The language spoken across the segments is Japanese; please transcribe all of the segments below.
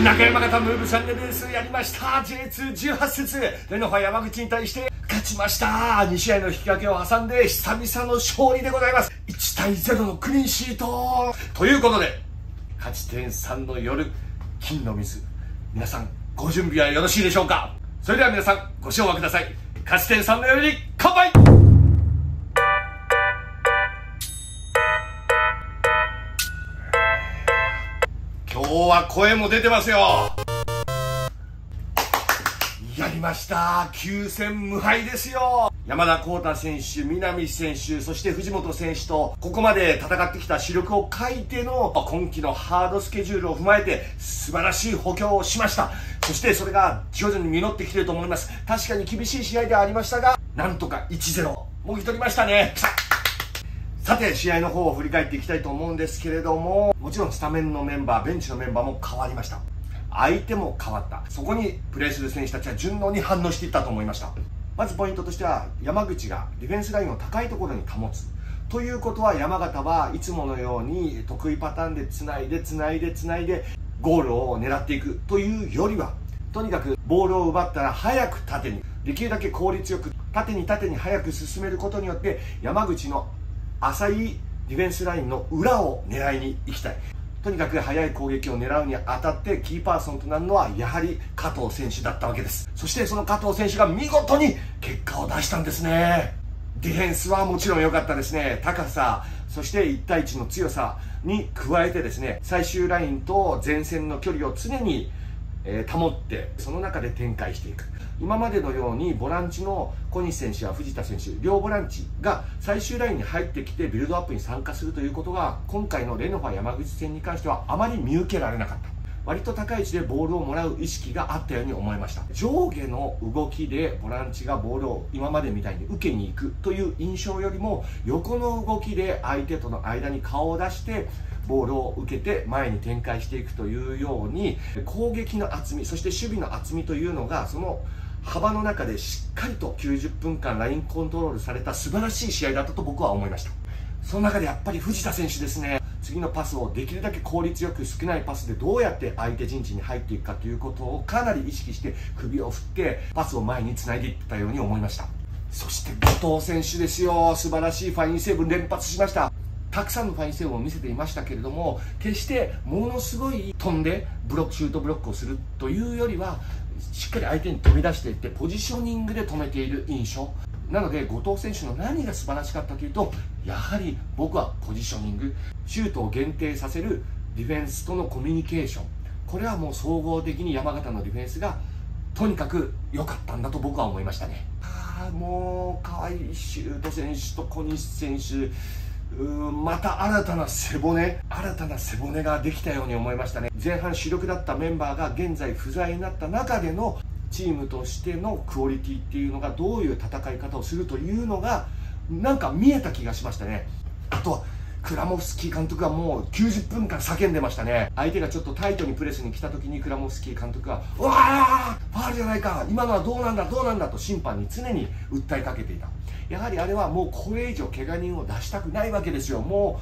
中山形ムーブチャンネルレースやりました。 J218 節レノファ山口に対して勝ちました。2試合の引き分けを挟んで久々の勝利でございます。1対0のクリーンシートということで、勝ち点3の夜金の水、皆さんご準備はよろしいでしょうか。それでは皆さんご唱和ください。勝ち点3の夜に乾杯。今日は声も出てますよ。やりました。9戦無敗ですよ。山田浩太選手、南選手、そして藤本選手とここまで戦ってきた主力を欠いての今季のハードスケジュールを踏まえて素晴らしい補強をしました。そしてそれが徐々に実ってきていると思います。確かに厳しい試合ではありましたが、なんとか 1-0 もぎ取りましたね。さて試合の方を振り返っていきたいと思うんですけれども、もちろんスタメンのメンバー、ベンチのメンバーも変わりました。相手も変わった。そこにプレーする選手たちは順応に反応していったと思いました。まずポイントとしては、山口がディフェンスラインを高いところに保つということは、山形はいつものように得意パターンでつないでゴールを狙っていくというよりは、とにかくボールを奪ったら早く縦に、できるだけ効率よく縦に早く進めることによって、山口の浅いディフェンスラインの裏を狙いに行きたい。とにかく速い攻撃を狙うにあたってキーパーソンとなるのはやはり加藤選手だったわけです。そしてその加藤選手が見事に結果を出したんですね。ディフェンスはもちろん良かったですね。高さ、そして1対1の強さに加えてですね、最終ラインと前線の距離を常に保って、その中で展開していく。今までのようにボランチの小西選手や藤田選手、両ボランチが最終ラインに入ってきてビルドアップに参加するということが、今回のレノファ山口戦に関してはあまり見受けられなかった。割と高い位置でボールをもらう意識があったように思いました。上下の動きでボランチがボールを今までみたいに受けに行くという印象よりも、横の動きで相手との間に顔を出してボールを受けて前に展開していくというように、攻撃の厚み、そして守備の厚みというのがその幅の中でしっかりと90分間ラインコントロールされた素晴らしい試合だったと僕は思いました。その中でやっぱり藤田選手ですね、次のパスをできるだけ効率よく少ないパスでどうやって相手陣地に入っていくかということをかなり意識して首を振ってパスを前につないでいったように思いました。そして後藤選手ですよ。素晴らしいファインセーブ連発しました。たくさんのファインセーブを見せていましたけれども、決してものすごい飛んでシュートブロックをするというよりは、しっかり相手に飛び出していってポジショニングで止めている印象なので、後藤選手の何が素晴らしかったというと、やはり僕はポジショニング、シュートを限定させるディフェンスとのコミュニケーション、これはもう総合的に山形のディフェンスがとにかく良かったんだと僕は思いましたね。もう河合修斗選手と小西選手、また新たな背骨ができたように思いましたね。前半主力だったメンバーが現在不在になった中でのチームとしてのクオリティっていうのがどういう戦い方をするというのがなんか見えた気がしましたね。あとはクラモフスキー監督がもう90分間叫んでましたね。相手がちょっとタイトにプレスに来た時にクラモフスキー監督が「うわーファウルじゃないか、今のはどうなんだ」と審判に常に訴えかけていた。やはりあれはもうこれ以上怪我人を出したくないわけですよ。も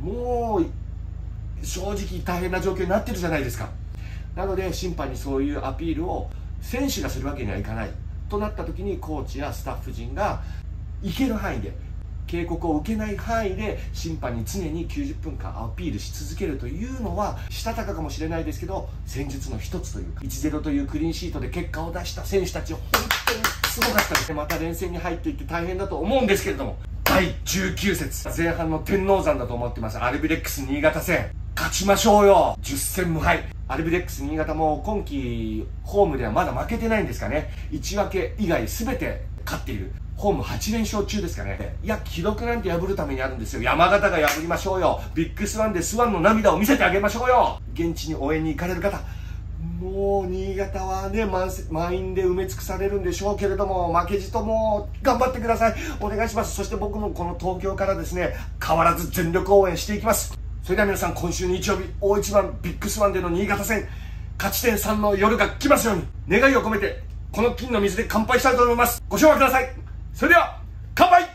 う正直大変な状況になってるじゃないですか。なので審判にそういうアピールを選手がするわけにはいかないとなった時に、コーチやスタッフ陣が行ける範囲で、警告を受けない範囲で審判に常に90分間アピールし続けるというのは、したたかかもしれないですけど戦術の一つというか、1-0というクリーンシートで結果を出した選手たち、本当にすごかったですね。また連戦に入っていって大変だと思うんですけれども、第19節前半の天王山だと思ってます。アルビレックス新潟戦勝ちましょうよ。10戦無敗。アルビレックス新潟も今季ホームではまだ負けてないんですかね。1分け以外全て勝っている。ホーム8連勝中ですかね。いや、記録なんて破るためにあるんですよ。山形が破りましょうよ。ビッグスワンでスワンの涙を見せてあげましょうよ。現地に応援に行かれる方、もう新潟はね、満員で埋め尽くされるんでしょうけれども、負けじとも頑張ってください。お願いします。そして僕もこの東京からですね、変わらず全力応援していきます。それでは皆さん、今週日曜日大一番ビッグスワンでの新潟戦、勝ち点3の夜が来ますように、願いを込めてこの金の水で乾杯したいと思います。ご唱和ください。それでは乾杯。